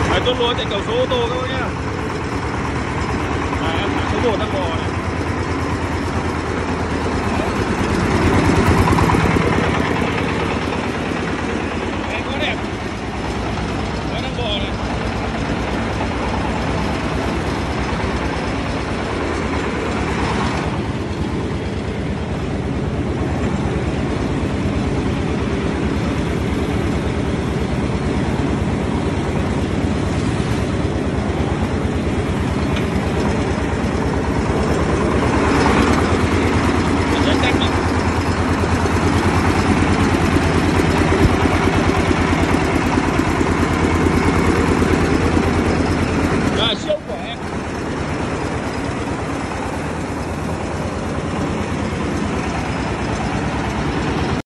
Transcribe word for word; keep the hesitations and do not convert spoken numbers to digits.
Đấy, chốt lúa chạy cầu số ô tô các bác nhá. Đấy, em số một đang bò này.